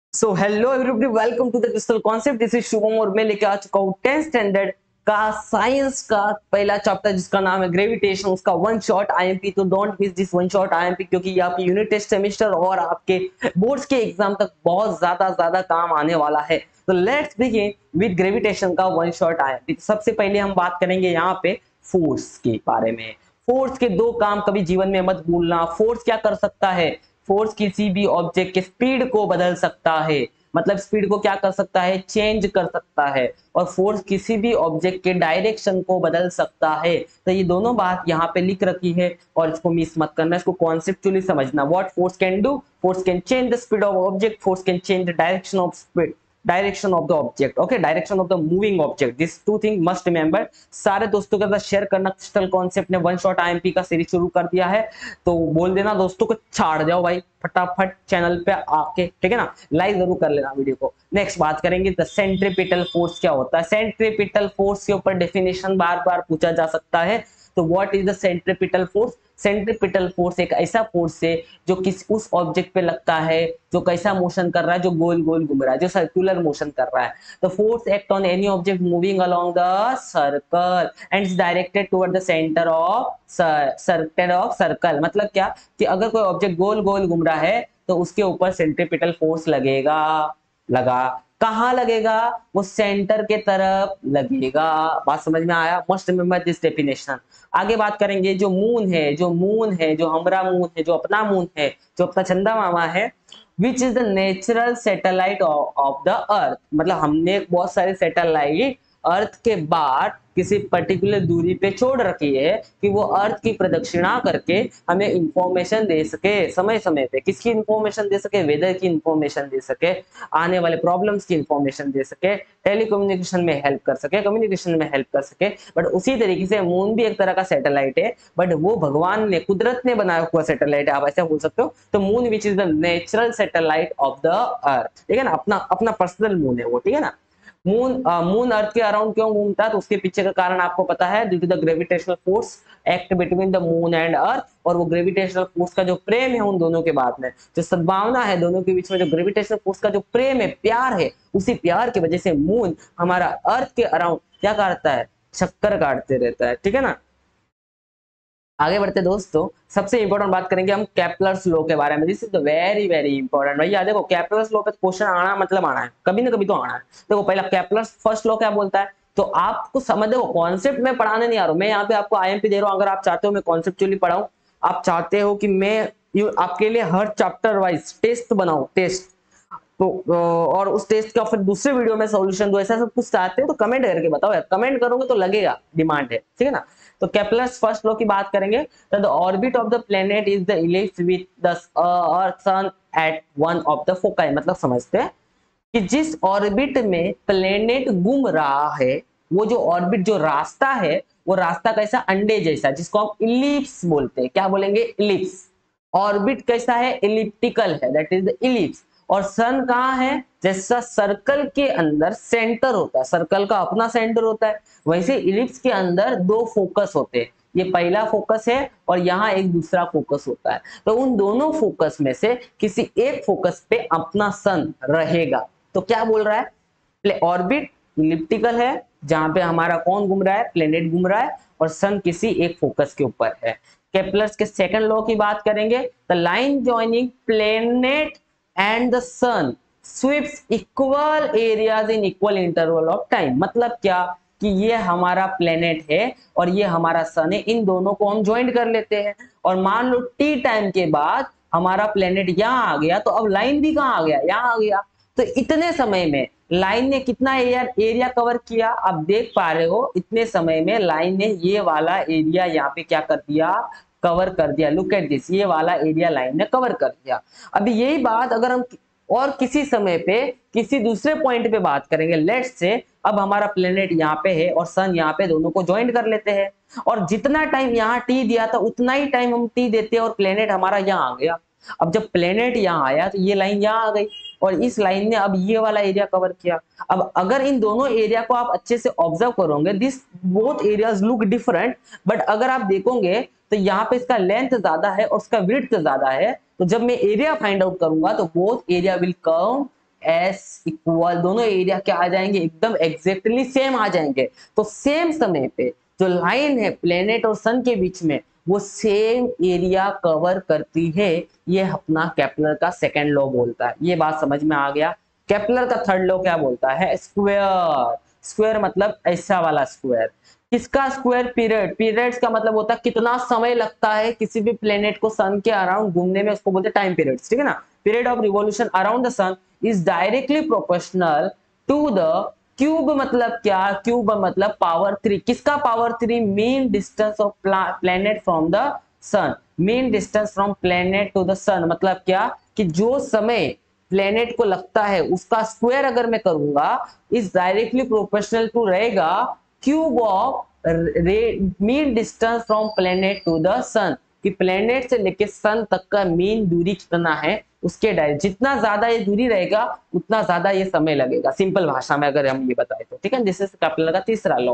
So hello everybody, welcome to the Crystal Concept. This is Shubham और मैं लेके आ चुका हूँ 10th स्टैंडर्ड का साइंस का पहला चैप्टर जिसका नाम है ग्रेविटेशन। उसका वन शॉट आईएमपी, तो don't miss this one shot IMP क्योंकि ये आपकी यूनिट टेस्ट सेमेस्टर और आपके बोर्ड्स के एग्जाम तक बहुत ज्यादा काम आने वाला है। तो लेट्स बिगिन विद ग्रेविटेशन का वन शॉट आईएमपी। सबसे पहले हम बात करेंगे यहाँ पे फोर्स के बारे में। फोर्स के दो काम कभी जीवन में मत भूलना। फोर्स क्या कर सकता है? फोर्स किसी भी ऑब्जेक्ट के स्पीड को बदल सकता है, मतलब स्पीड को क्या कर सकता है? चेंज कर सकता है। और फोर्स किसी भी ऑब्जेक्ट के डायरेक्शन को बदल सकता है। तो ये दोनों बात यहाँ पे लिख रखी है और इसको मिस मत करना, इसको कॉन्सेप्चुअली समझना। What force can do? Force can change the speed of object, force can change the direction of speed, direction of the object, okay, direction of the moving object. This two thing must remember. सारे दोस्तों के साथ share करना। Crystal Concept ने one shot IMP का series शुरू कर दिया है, तो बोल देना दोस्तों को छाड़ जाओ भाई फटाफट चैनल पे आके, ठीक है ना, लाइक जरूर कर लेना वीडियो को। नेक्स्ट बात करेंगे द सेंट्रीपिटल फोर्स क्या होता है। सेंट्रीपिटल फोर्स के ऊपर डेफिनेशन बार बार पूछा जा सकता है। तो what is the centripetal force? Centripetal force एक ऐसा फोर्स है जो किसी उस ऑब्जेक्ट पे लगता है जो कैसा मोशन कर रहा है, जो गोल गोल घूम रहा है, जो सर्कुलर मोशन कर रहा है। तो force act on any object moving along the circle and is directed toward the centre of circle. मतलब क्या कि अगर कोई ऑब्जेक्ट गोल गोल घूम रहा है तो उसके ऊपर सेंट्रीपिटल फोर्स लगेगा। लगा कहाँ लगेगा? वो सेंटर के तरफ लगेगा। बात समझ में आया? Must remember this definition. आगे बात करेंगे जो मून है, जो हमारा मून है, जो अपना मून है, जो अपना चंदा मामा है, which is the natural satellite of the earth. मतलब हमने बहुत सारे सैटेलाइट अर्थ के बाद किसी पर्टिकुलर दूरी पे छोड़ रखी है कि वो अर्थ की प्रदक्षिणा करके हमें इंफॉर्मेशन दे सके समय समय पे। किसकी इंफॉर्मेशन दे सके? वेदर की इंफॉर्मेशन दे सके, आने वाले प्रॉब्लम्स की इंफॉर्मेशन दे सके, टेलीकम्युनिकेशन में हेल्प कर सके, कम्युनिकेशन में हेल्प कर सके। बट उसी तरीके से मून भी एक तरह का सैटेलाइट है, बट वो भगवान ने, कुदरत ने बनाया हुआ सैटेलाइट है, आप ऐसा बोल सकते हो। तो moon which is the natural satellite of the earth, ठीक है ना, अपना अपना पर्सनल मून है वो, ठीक है ना। मून अर्थ के अराउंड क्यों घूमता है? तो उसके पीछे का कारण आपको पता है, due to the gravitational force act between the moon and earth. और वो ग्रेविटेशनल फोर्स का जो प्रेम है उन दोनों के बाद में, जो सद्भावना है दोनों के बीच में, जो ग्रेविटेशनल फोर्स का जो प्रेम है, प्यार है, उसी प्यार की वजह से मून हमारा अर्थ के अराउंड क्या करता है? चक्कर काटते रहता है, ठीक है ना। आगे बढ़ते दोस्तों, सबसे इंपॉर्टेंट बात करेंगे हम केपलर्स लॉ के बारे में। दिस इज वेरी इंपॉर्टेंट भैया। देखो केपलर्स लॉ पे क्वेश्चन आना मतलब आना है, कभी ना कभी तो आना है। देखो पहला केपलर्स फर्स्ट लॉ क्या बोलता है, तो आपको समझ, देखो कॉन्सेप्ट में पढ़ाने नहीं आ रहा हूं मैं, यहाँ पे आपको आईएमपी दे रहा हूं। अगर आप चाहते हो मैं कॉन्सेप्चुअली पढ़ाऊं, आप चाहते हो कि मैं आपके लिए हर चैप्टर वाइज टेस्ट बनाऊं, टेस्ट, तो और उस टेस्ट का फिर दूसरे वीडियो में सॉल्यूशन दो, ऐसा सब कुछ चाहते हो तो कमेंट करके बताओ यार। कमेंट करोगे तो लगेगा डिमांड है, ठीक है ना। तो केपलर्स फर्स्ट लॉ की बात करेंगे, तो the orbit of the planet is the ellipse with the earth sun at one of the foci. मतलब समझते हैं कि जिस ऑर्बिट में प्लेनेट घूम रहा है, वो जो ऑर्बिट, जो रास्ता है, वो रास्ता कैसा? अंडे जैसा, जिसको हम इलिप्स बोलते हैं। क्या बोलेंगे? इलिप्स। ऑर्बिट कैसा है? इलिप्टिकल है, दैट इज द इलिप्स। और सन कहाँ है? जैसा सर्कल के अंदर सेंटर होता है, सर्कल का अपना सेंटर होता है, वैसे इलिप्स के अंदर दो फोकस होते हैं। ये पहला फोकस है और यहाँ एक दूसरा फोकस होता है। तो उन दोनों फोकस में से किसी एक फोकस पे अपना सन रहेगा। तो क्या बोल रहा है? ऑर्बिट इलिप्टिकल है, जहां पे हमारा कौन घूम रहा है? प्लेनेट घूम रहा है, और सन किसी एक फोकस के ऊपर है। केपलर्स के सेकंड लॉ की बात करेंगे, the line joining planet and the sun sweeps equal areas in equal interval of time. मतलब क्या कि ये हमारा प्लेनेट है और ये हमारा सन है, इन दोनों को हम ज्वाइन कर लेते हैं। और मान लो टी टाइम के बाद हमारा प्लेनेट यहाँ आ गया, तो अब लाइन भी कहाँ आ गया? यहाँ आ गया। तो इतने समय में लाइन ने कितना एरिया कवर किया? आप देख पा रहे हो, इतने समय में लाइन ने ये वाला एरिया यहाँ पे क्या कर दिया? कवर कर दिया। लुक एट दिस, ये वाला एरिया लाइन ने कवर कर दिया। अभी यही बात अगर हम और किसी समय पे किसी दूसरे पॉइंट पे बात करेंगे, लेट्स से अब हमारा प्लेनेट यहाँ पे है और सन यहाँ पे, दोनों को ज्वाइन कर लेते हैं, और जितना टाइम यहाँ टी दिया था उतना ही टाइम हम टी देते हैं और प्लेनेट हमारा यहाँ आ गया। अब जब प्लेनेट यहाँ आया तो ये लाइन यहाँ आ गई और इस लाइन ने अब ये वाला एरिया कवर किया। अब अगर इन दोनों एरिया को आप अच्छे से ऑब्जर्व करोगे, this both areas look different, but अगर आप देखोगे तो यहाँ पे इसका लेंथ ज्यादा है और उसका विड्थ ज्यादा है। तो जब मैं एरिया फाइंड आउट करूंगा तो both area will come as equal, दोनों एरिया क्या आ जाएंगे, एकदम एग्जैक्टली सेम आ जाएंगे। तो सेम समय पे जो लाइन है प्लेनेट और सन के बीच में वो सेम एरिया कवर करती है, ये अपना केपलर का सेकंड लॉ बोलता है। ये बात समझ में आ गया। केपलर का थर्ड लॉ क्या बोलता है, स्क्वायर। स्क्वायर मतलब ऐसा वाला स्क्वायर। किसका स्क्वायर, पीरियड। पीरियड्स का मतलब होता है कितना समय लगता है किसी भी प्लेनेट को सन के अराउंड घूमने में, उसको बोलते हैं टाइम पीरियड्स, ठीक है ना। Period of revolution around the sun is directly proportional to the cube. मतलब क्या, क्यूब मतलब पावर 3। किसका power 3, mean distance of planet from the sun. Mean distance from planet to the sun मतलब क्या, कि जो समय प्लेनेट को लगता है उसका स्क्वायर अगर मैं करूंगा इज डायरेक्टली प्रोपोर्शनल टू रहेगा cube of mean distance from planet to the sun, कि प्लेनेट से लेके सन तक का मीन दूरी कितना है उसके डायरेक्ट, जितना ज्यादा ये दूरी रहेगा उतना ज्यादा ये समय लगेगा, सिंपल भाषा में अगर हम ये बताए तो, ठीक है। दिस इज केपलर का तीसरा लॉ।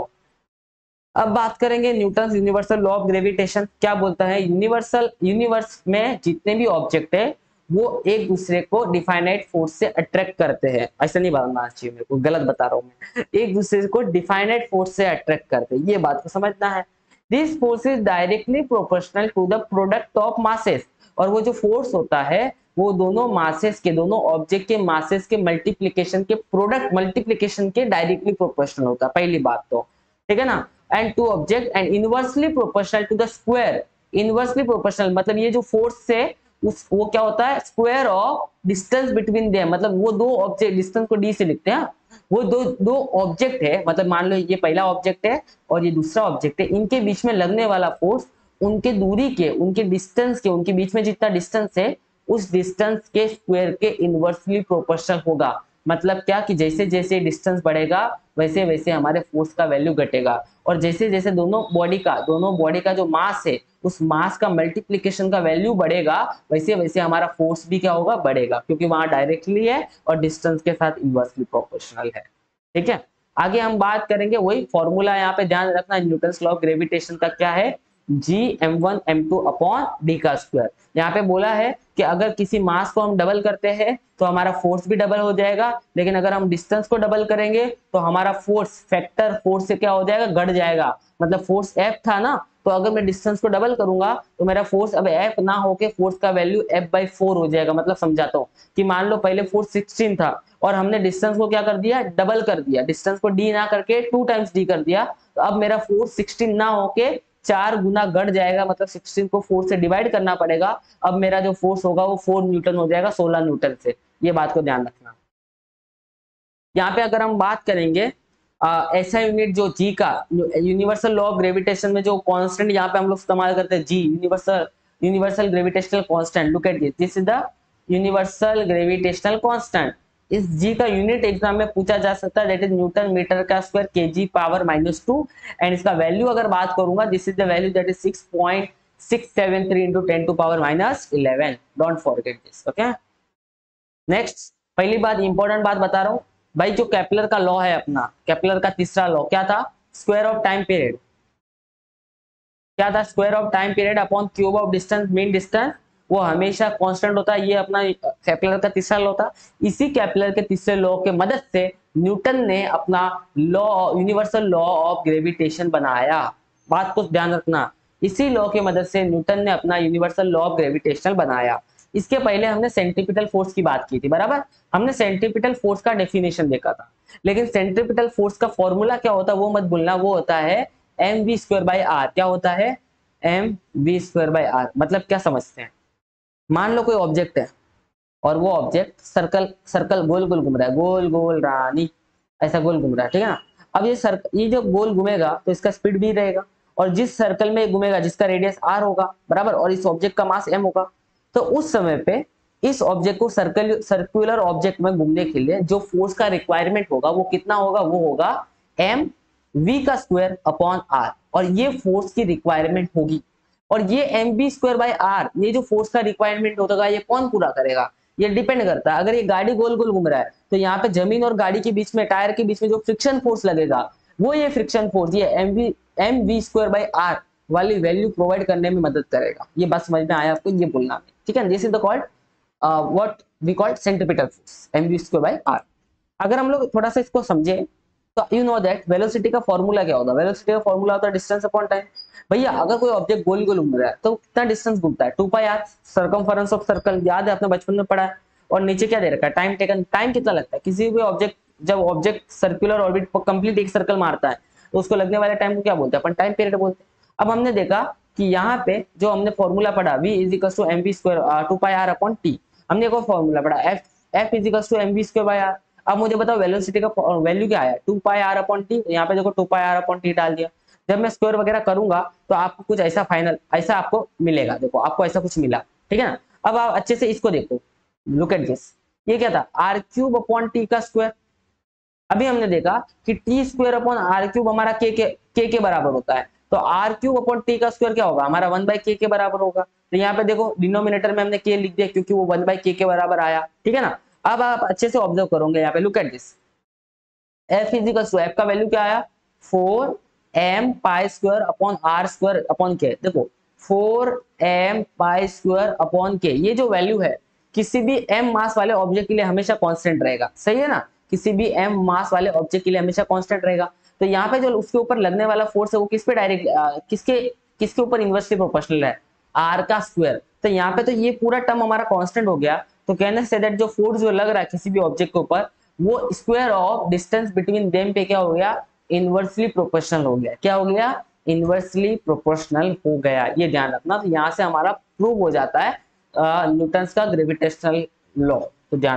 अब बात करेंगे Newton universal law of gravitation. क्या बोलता है, यूनिवर्स में जितने भी ऑब्जेक्ट है वो एक दूसरे को डिफाइनाइट फोर्स से अट्रैक्ट करते हैं। ऐसा नहीं बोलना चाहिए मेरे को, गलत बता रहा हूं मैं। एक दूसरे को डिफाइनाइट फोर्स से अट्रैक्ट करते हैं, ये बात को समझना है। This force is directly proportional to the product of masses. और वो जो फोर्स होता है वो दोनों मासेस के, दोनों ऑब्जेक्ट के मासेस के मल्टीप्लीकेशन के, प्रोडक्ट मल्टीप्लीकेशन के डायरेक्टली प्रोपोर्शनल होता है, पहली बात तो, ठीक है ना। And two object and inversely proportional to the square. Inversely proportional मतलब ये जो फोर्स से उस वो क्या होता है, square of distance between them. मतलब वो दो ऑब्जेक्ट, डिस्टेंस को डी से लिखते हैं, वो दो ऑब्जेक्ट है, मतलब मान लो ये पहला ऑब्जेक्ट है और ये दूसरा ऑब्जेक्ट है, इनके बीच में लगने वाला फोर्स उनके दूरी के, उनके डिस्टेंस के, उनके बीच में जितना डिस्टेंस है उस डिस्टेंस के स्क्वायर के इनवर्सली प्रोपोर्शनल होगा। मतलब क्या, कि जैसे जैसे डिस्टेंस बढ़ेगा वैसे वैसे हमारे फोर्स का वैल्यू घटेगा, और जैसे जैसे दोनों बॉडी का जो मास है उस मास का मल्टीप्लीकेशन का वैल्यू बढ़ेगा वैसे वैसे हमारा फोर्स भी क्या होगा, बढ़ेगा, क्योंकि वहां डायरेक्टली है और डिस्टेंस के साथ इनवर्सली प्रोपोर्शनल है, ठीक है। आगे हम बात करेंगे, वही फॉर्मूला यहाँ पे ध्यान रखना, न्यूटन्स लॉ ऑफ ग्रेविटेशन का क्या है, Gm1m2 अपॉन डी का स्क्वायर। यहाँ पे बोला है कि अगर किसी मास को हम डबल करते हैं तो हमारा फोर्स भी डबल हो जाएगा, लेकिन अगर हम डिस्टेंस को डबल करेंगे तो हमारा फोर्स फैक्टर फोर्स से क्या हो जाएगा, घट जाएगा। मतलब फोर्स F था ना, तो अगर मैं डिस्टेंस को डबल करूंगा तो मेरा फोर्स अब F ना होके फोर्स का वैल्यू F/4 हो जाएगा। मतलब समझाता हूँ कि मान लो पहले फोर्स 16 था और हमने डिस्टेंस को क्या कर दिया, डबल कर दिया, डिस्टेंस को d ना करके 2 टाइम्स d कर दिया, तो अब मेरा फोर्स 16 ना होके 4 गुना घट जाएगा, मतलब 16 को 4 से डिवाइड करना पड़ेगा। अब मेरा जो फोर्स होगा वो 4 न्यूटन हो जाएगा 16 न्यूटन से, ये बात को ध्यान रखना। यहाँ पे अगर हम बात करेंगे ऐसा यूनिट जो जी का, यूनिवर्सल लॉ ऑफ ग्रेविटेशन में जो कांस्टेंट यहाँ पे हम लोग इस्तेमाल करते हैं, G universal gravitational constant. Look at this is the universal gravitational constant. इस जी का यूनिट एग्जाम में पूछा जा सकता है, दैट इज न्यूटन मीटर का स्क्वायर kg पावर -2। एंड इसका वैल्यू अगर बात करूंगा, this is the value that is 6.673 into 10 to power -11। Don't forget this, okay. Next, पहली बात इंपॉर्टेंट बात बता रहा हूँ भाई, जो केपलर का लॉ है अपना, केपलर का तीसरा लॉ क्या था, स्क्वायर ऑफ टाइम पीरियड। क्या था, square of time period upon cube of distance mean distance, वो हमेशा कांस्टेंट होता है। ये अपना केपलर का तीसरा लॉ था। इसी केपलर के तीसरे लॉ के मदद से न्यूटन ने अपना law, universal law of gravitation बनाया। बात को ध्यान रखना, इसी लॉ की मदद से न्यूटन ने अपना यूनिवर्सल लॉ ऑफ ग्रेविटेशन बनाया। इसके पहले हमने सेंट्रीपिटल फोर्स की बात की थी, बराबर। हमने सेंट्रीपिटल फोर्स का डेफिनेशन देखा था, लेकिन सेंट्रीपिटल फोर्स का फॉर्मूला क्या होता है वो मत भूलना, वो होता है mv²/r। क्या होता है, mv²/r। मतलब क्या समझते हैं, मान लो कोई ऑब्जेक्ट है और वो ऑब्जेक्ट सर्कल गोल गोल घूम रहा है, गोल गोल रानी ऐसा गोल घूम रहा है, ठीक है ना। अब ये जो गोल घूमेगा तो इसका स्पीड भी रहेगा, और जिस सर्कल में घूमेगा जिसका रेडियस r होगा, बराबर, और इस ऑब्जेक्ट का मास m होगा, तो उस समय पे इस ऑब्जेक्ट को सर्कुलर ऑब्जेक्ट में घूमने के लिए जो फोर्स का रिक्वायरमेंट होगा वो कितना होगा, वो होगा mv² अपॉन r। और ये फोर्स की रिक्वायरमेंट होगी, और ये mv²/r, ये जो फोर्स का रिक्वायरमेंट होगा ये कौन पूरा करेगा, ये डिपेंड करता है। अगर ये गाड़ी गोल गोल घूम रहा है तो यहाँ पे जमीन और गाड़ी के बीच में, टायर के बीच में जो फ्रिक्शन फोर्स लगेगा, वो ये फ्रिक्शन फोर्स ये mv²/r वाली वैल्यू प्रोवाइड करने में मदद करेगा। ये बात समझ में आया आपको, ये बोलना है, ठीक है। This is the called what we called centripetal force mv²/r। अगर हम लोग थोड़ा सा इसको समझे तो यू नो दैट वेलोसिटी का फॉर्मूला क्या होता है? वेलोसिटी का फॉर्मूला होता है डिस्टेंस अपॉन टाइम। भैया अगर कोई ऑब्जेक्ट गोल गोल घूम रहा है तो कितना डिस्टेंस घूमता है? 2πr सर्कमफरेंस ऑफ सर्कल, याद है आपने बचपन में पढ़ा है। और नीचे क्या दे रखा है? Time taken. टाइम कितना लगता है किसी भी ऑब्जेक्ट, जब ऑब्जेक्ट सर्कुलर ऑर्बिट पर कंप्लीट एक सर्कल मारता है तो उसको लगने वाले टाइम को क्या बोलते हैं? अपन टाइम पीरियड बोलते हैं। अब हमने देखा कि यहाँ पे जो हमने फॉर्मूला पढ़ा v is to mv², 2πr/t। हमने एक और फॉर्मूला पढ़ा f इज टू mv²/r। अब मुझे बताओ वेलोसिटी का वैल्यू क्या आया? 2πr/t। यहाँ पे देखो 2πr/t डाल दिया। जब मैं स्क्वायर वगैरह करूंगा तो आपको कुछ ऐसा फाइनल ऐसा आपको मिलेगा। देखो आपको ऐसा कुछ मिला, ठीक है ना। अब आप अच्छे से इसको देखो, लुक एट दिस। ये क्या था? r³ का स्क्वायर। अभी हमने देखा कि t² हमारा के बराबर होता है, तो r³ का स्क्वायर क्या होगा? हमारा 1/k के बराबर होगा। तो यहाँ पे देखो डिनोमिनेटर में हमने k लिख दिया क्योंकि वो 1/k के बराबर आया, ठीक है ना। अब आप अच्छे से ऑब्जर्व करोगे यहाँ पे, लुक एट दिस। f का वैल्यू क्या आया? 4m π² r² k। देखो 4m π² ये जो वैल्यू है किसी भी m मास वाले ऑब्जेक्ट के लिए हमेशा कांस्टेंट रहेगा, सही है ना। किसी भी m मास वाले ऑब्जेक्ट के लिए हमेशा कांस्टेंट रहेगा। तो यहाँ पे जो उसके ऊपर लगने वाला फोर्स है वो किस पे डायरेक्ट किसके ऊपर इनवर्सली प्रोपोर्शनल है? r का स्क्वायर। तो यहाँ पे तो ये पूरा टर्म हमारा कांस्टेंट हो गया। तो कहने से दैट जो फोर्स जो लग रहा है किसी भी ऑब्जेक्ट के ऊपर वो square of distance between them पे क्या हो गया? इनवर्सली प्रोपोर्शनल हो गया। क्या हो गया? इनवर्सली प्रोपोर्शनल हो गया। ये ध्यान रखना। तो यहाँ से हमारा प्रूव हो जाता है न्यूटन का ग्रेविटेशनल लॉ। तो ध्यान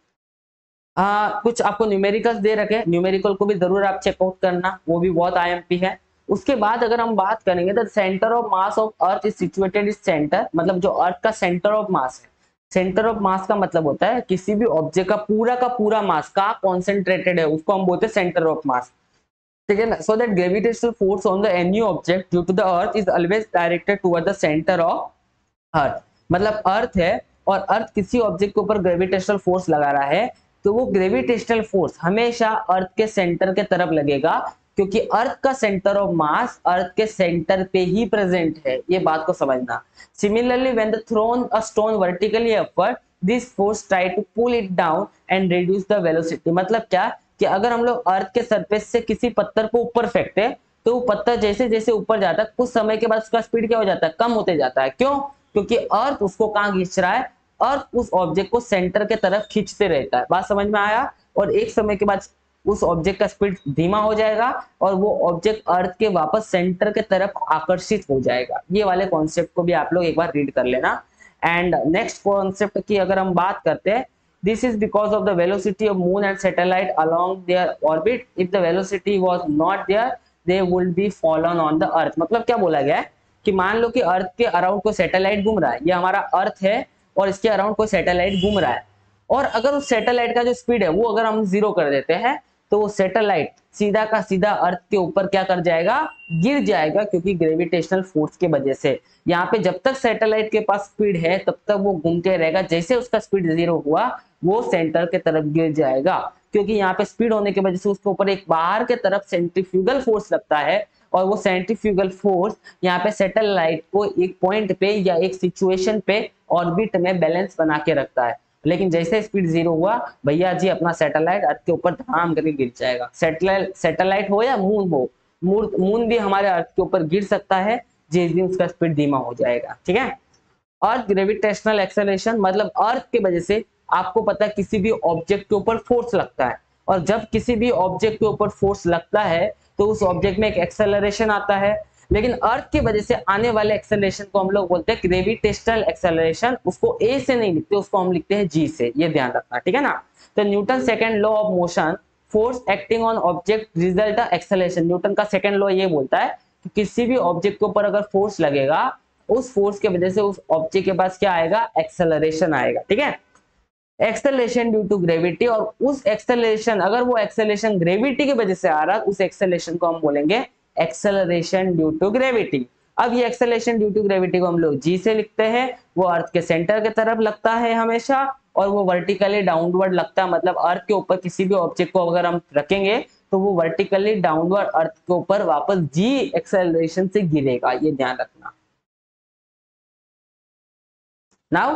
रखना। कुछ आपको न्यूमेरिकल्स दे रखे, न्यूमेरिकल को भी जरूर आप चेकआउट करना, वो भी बहुत आईएमपी है। उसके बाद अगर हम बात करेंगे तो centre of mass of earth is situated is centre, मतलब जो अर्थ का सेंटर ऑफ मास है। सेंटर ऑफ मास का मतलब होता है किसी भी ऑब्जेक्ट का पूरा मास का कॉन्सेंट्रेटेड है, उसको हम बोलते हैं सेंटर ऑफ मास, ठीक है ना। So that gravitational force on the any object due to the earth is always directed toward the centre of earth. मतलब अर्थ है और अर्थ किसी ऑब्जेक्ट के ऊपर ग्रेविटेशनल फोर्स लगा रहा है तो वो ग्रेविटेशनल फोर्स हमेशा अर्थ के सेंटर के तरफ लगेगा, क्योंकि अर्थ का सेंटर ऑफ मास अर्थ के सेंटर पे ही प्रेजेंट है। ये बात को समझना। Similarly when the thrown a stone vertically upward this force try to pull it down and reduce the velocity. मतलब क्या कि अगर हम लोग अर्थ के सरफेस से किसी पत्थर को ऊपर फेंकते हैं तो वो पत्थर जैसे जैसे ऊपर जाता है कुछ समय के बाद उसका स्पीड क्या हो जाता है? कम होते जाता है। क्यों? क्योंकि अर्थ उसको कहाँ खींच रहा है? अर्थ उस ऑब्जेक्ट को सेंटर के तरफ खींचते रहता है। बात समझ में आया? और एक समय के बाद उस ऑब्जेक्ट का स्पीड धीमा हो जाएगा और वो ऑब्जेक्ट अर्थ के वापस सेंटर के तरफ आकर्षित हो जाएगा। ये वाले कॉन्सेप्ट को भी आप लोग एक बार रीड कर लेना। एंड नेक्स्ट कॉन्सेप्ट की अगर हम बात करते हैं, this is because of the velocity of moon and satellite along their orbit. If the velocity was not there they would be fallen on the earth. मतलब क्या बोला गया है कि मान लो कि अर्थ के अराउंड कोई सैटेलाइट घूम रहा है, ये हमारा अर्थ है और इसके अराउंड कोई सैटेलाइट घूम रहा है, और अगर उस सैटेलाइट का जो स्पीड है वो अगर हम 0 कर देते हैं तो वो सैटेलाइट सीधा का सीधा अर्थ के ऊपर क्या कर जाएगा? गिर जाएगा, क्योंकि ग्रेविटेशनल फोर्स की वजह से। यहाँ पे जब तक सैटेलाइट के पास स्पीड है तब तक वो घूमते रहेगा, जैसे उसका स्पीड 0 हुआ वो सेंटर के तरफ गिर जाएगा, क्योंकि यहाँ पे स्पीड होने की वजह से उसके ऊपर एक बाहर के तरफ सेंट्रीफ्यूगल फोर्स लगता है, और वो सेंट्रीफ्यूगल फोर्स यहाँ पे सैटेलाइट को एक पॉइंट पे या एक सिचुएशन पे ऑर्बिट में बैलेंस बना के रखता है। लेकिन जैसे स्पीड 0 हुआ भैया जी अपना सैटेलाइट अर्थ के ऊपर धड़ाम करके गिर जाएगा। सैटेलाइट हो या मून हो, मून भी हमारे अर्थ के ऊपर गिर सकता है जिस दिन उसका स्पीड धीमा हो जाएगा, ठीक है। अर्थ ग्रेविटेशनल एक्सेलरेशन मतलब अर्थ के वजह से आपको पता है किसी भी ऑब्जेक्ट के ऊपर फोर्स लगता है, और जब किसी भी ऑब्जेक्ट के ऊपर फोर्स लगता है तो उस ऑब्जेक्ट में एक एक्सेलरेशन आता है। लेकिन अर्थ की वजह से आने वाले एक्सेलरेशन को हम लोग बोलते हैं ग्रेविटेशनल एक्सेलरेशन। उसको ए से नहीं लिखते, उसको हम लिखते हैं जी से। ये ध्यान रखना, ठीक है ना। तो Newton second law of motion, force acting on object result acceleration. Newton का सेकंड लॉ ये बोलता है कि किसी भी ऑब्जेक्ट के ऊपर अगर फोर्स लगेगा उस फोर्स की वजह से उस ऑब्जेक्ट के पास क्या आएगा? एक्सेलरेशन आएगा, ठीक है। एक्सेलरेशन ड्यू टू ग्रेविटी, और उस एक्सेलरेशन अगर वो एक्सेलरेशन ग्रेविटी की वजह से आ रहा है उस एक्सेलरेशन को हम बोलेंगे एक्सेलरेशन ड्यू टू ग्रेविटी। अब ये एक्सेलरेशन ड्यू टू ग्रेविटी को हम लोग जी से लिखते हैं। वो अर्थ के सेंटर की तरफ लगता है हमेशा, और वो वर्टिकली डाउनवर्ड लगता है। मतलब अर्थ के ऊपर किसी भी ऑब्जेक्ट को अगर हम रखेंगे तो वो वर्टिकली डाउनवर्ड अर्थ के ऊपर वापस जी एक्सेलरेशन से गिरेगा। ये ध्यान रखना। नाउ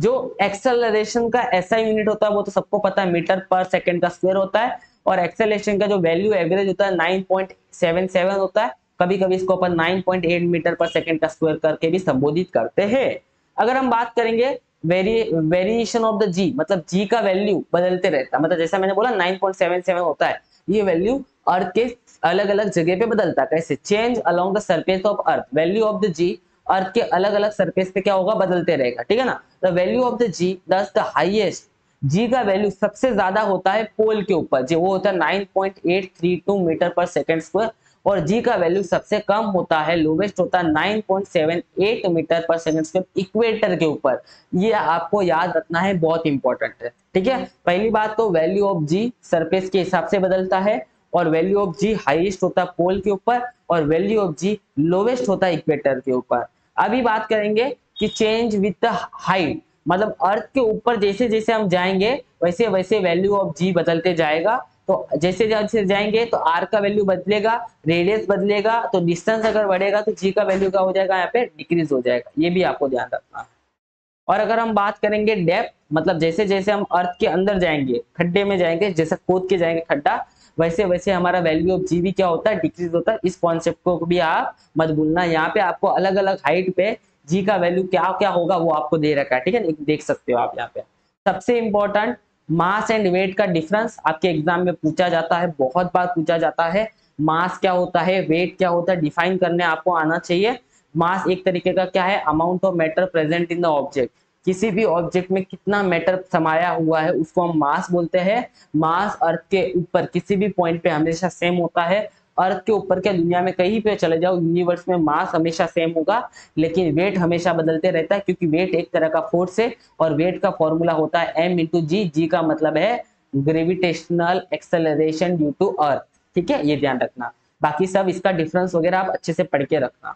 जो एक्सेलरेशन का एसआई यूनिट होता है वो तो सबको पता है, मीटर पर सेकंड का स्क्वायर होता है, और एक्सेलरेशन का जो वैल्यू एवरेज होता है 9.77 होता है। कभी कभी इसको अपन 9.8 मीटर पर सेकंड का स्क्वायर करके भी संबोधित करते हैं। अगर हम बात करेंगे वेरिएशन ऑफ द जी, मतलब जी का वैल्यू बदलते रहता है, मतलब जैसा मैंने बोला 9.77 होता है, ये वैल्यू अर्थ के अलग अलग जगह पे बदलता है। कैसे? Change along the surface of earth, value of the G earth के अलग अलग सरफेस पे क्या होगा, बदलते रहेगा, ठीक है ना। The value of the G दस द हाईएस्ट, जी का वैल्यू सबसे ज्यादा होता है पोल के ऊपर, जो वो होता है 9.832 मीटर पर सेकंड स्क्वायर, और जी का वैल्यू सबसे कम होता है, लोवेस्ट होता है 9.78 मीटर पर सेकंड स्क्वायर इक्वेटर के ऊपर। ये आपको याद रखना है, बहुत इंपॉर्टेंट है, ठीक है। पहली बात तो वैल्यू ऑफ जी सरफेस के हिसाब से बदलता है, और वैल्यू ऑफ जी हाईएस्ट होता है पोल के ऊपर, और वैल्यू ऑफ जी लोवेस्ट होता है इक्वेटर के ऊपर। अभी बात करेंगे कि चेंज विद द हाइट, मतलब अर्थ के ऊपर जैसे जैसे हम जाएंगे वैसे वैसे वैल्यू ऑफ जी बदलते जाएगा। तो जैसे जैसे जाएंगे तो आर का वैल्यू बदलेगा, रेडियस बदलेगा, तो डिस्टेंस अगर बढ़ेगा तो जी का वैल्यू क्या हो जाएगा, यहाँ पे डिक्रीज हो जाएगा। ये भी आपको ध्यान रखना है। और अगर हम बात करेंगे डेप्थ, मतलब जैसे जैसे हम अर्थ के अंदर जाएंगे, खड्डे में जाएंगे, जैसे खोद के जाएंगे खड्डा, वैसे वैसे हमारा वैल्यू ऑफ जी भी क्या होता है, डिक्रीज होता है। इस कॉन्सेप्ट को भी आप मत भूलना। यहाँ पे आपको अलग अलग हाइट पे जी का वैल्यू क्या क्या होगा वो आपको दे रखा है, ठीक है, देख सकते हो आप यहाँ पे। सबसे इंपॉर्टेंट, मास एंड वेट का डिफरेंस आपके एग्जाम में पूछा जाता है, बहुत बार पूछा जाता है। मास क्या होता है, वेट क्या होता है, डिफाइन करने आपको आना चाहिए। मास एक तरीके का क्या है, amount of matter present in the object, किसी भी ऑब्जेक्ट में कितना मैटर समाया हुआ है उसको हम मास बोलते हैं। मास अर्थ के ऊपर किसी भी पॉइंट पे हमेशा सेम होता है। अर्थ के ऊपर क्या, दुनिया में कहीं पे चले जाओ यूनिवर्स में, मास हमेशा सेम होगा, लेकिन वेट हमेशा बदलते रहता है, क्योंकि वेट एक तरह का फोर्स है, और वेट का फॉर्मूला होता है एम इंटू जी। जी का मतलब है gravitational acceleration due to earth, ठीक है, ये ध्यान रखना। बाकी सब इसका डिफरेंस वगैरह आप अच्छे से पढ़ के रखना।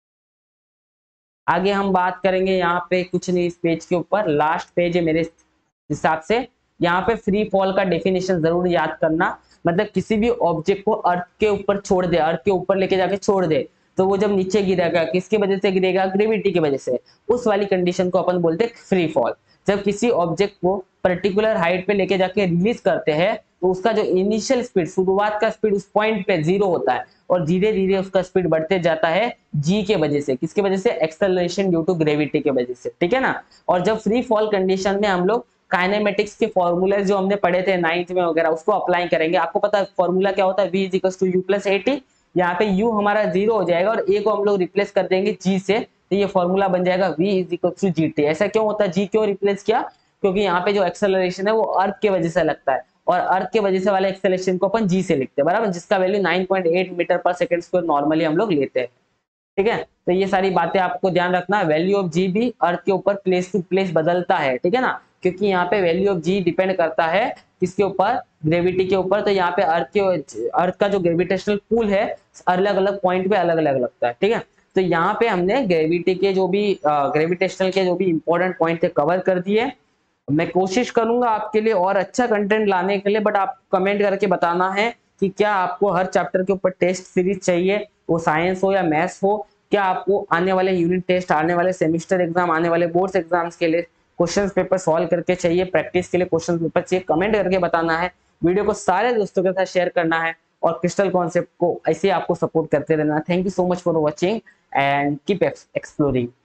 आगे हम बात करेंगे, यहाँ पे कुछ नहीं, इस पेज के ऊपर लास्ट पेज है मेरे हिसाब से। यहाँ पे फ्री फॉल का डेफिनेशन जरूर याद करना, मतलब किसी भी ऑब्जेक्ट को अर्थ के ऊपर छोड़ दे, अर्थ के ऊपर लेके जाके छोड़ दे, तो वो जब नीचे गिरेगा, किसकी वजह से गिरेगा, ग्रेविटी की वजह से, उस वाली कंडीशन को अपन बोलते हैं फ्री फॉल। जब किसी ऑब्जेक्ट को पर्टिकुलर हाइट पे लेके जाके रिलीज करते हैं, तो उसका जो इनिशियल स्पीड, शुरुआत का स्पीड उस पॉइंट पे 0 होता है, और धीरे धीरे उसका स्पीड बढ़ते जाता है जी के वजह से। किसके वजह से, एक्सेलरेशन ड्यू टू ग्रेविटी के वजह से, ठीक है ना। और जब फ्री फॉल कंडीशन में हम लोग काइनेमेटिक्स के फॉर्मूले जो हमने पढ़े थे 9th में वगैरह, उसको अप्लाई करेंगे। आपको पता है फॉर्मूला क्या होता है, v is equal to u plus a t. यहाँ पे u हमारा 0 हो जाएगा, और a को हम लोग रिप्लेस कर देंगे g से, तो ये फॉर्मूला बन जाएगा v is equal to g t. ऐसा क्यों होता है, g क्यों रिप्लेस किया, क्योंकि यहाँ पे जो एक्सेलरेशन है वो अर्थ के वजह से लगता है, और अर्थ के वजह से वाले एक्सेलरेशन को अपन जी से लिखते हैं, बराबर, जिसका वैल्यू 9.8 मीटर पर सेकंड स्क्वायर नॉर्मली हम लोग लेते हैं, ठीक है। तो ये सारी बातें आपको ध्यान रखना है। वैल्यू ऑफ जी भी अर्थ के ऊपर प्लेस टू प्लेस बदलता है, ठीक है ना, क्योंकि यहाँ पे वैल्यू ऑफ जी डिपेंड करता है किसके ऊपर, ग्रेविटी के ऊपर। तो यहाँ पे अर्थ का जो ग्रेविटेशनल पुल है अलग अलग पॉइंट पे अलग अलग लगता है, ठीक है। तो यहाँ पे हमने ग्रेविटी के जो भी ग्रेविटेशनल के जो भी इंपॉर्टेंट पॉइंट थे कवर कर दिए। मैं कोशिश करूंगा आपके लिए और अच्छा कंटेंट लाने के लिए, बट आप कमेंट करके बताना है कि क्या आपको हर चैप्टर के ऊपर टेस्ट सीरीज चाहिए, वो साइंस हो या मैथ्स हो। क्या आपको आने वाले यूनिट टेस्ट, आने वाले सेमिस्टर एग्जाम, आने वाले बोर्ड्स एग्जाम्स के लिए क्वेश्चन पेपर सॉल्व करके चाहिए, प्रैक्टिस के लिए क्वेश्चन पेपर चाहिए, कमेंट करके बताना है। वीडियो को सारे दोस्तों के साथ शेयर करना है, और क्रिस्टल कॉन्सेप्ट को ऐसे आपको सपोर्ट करते रहना। Thank you so much for watching and keep exploring.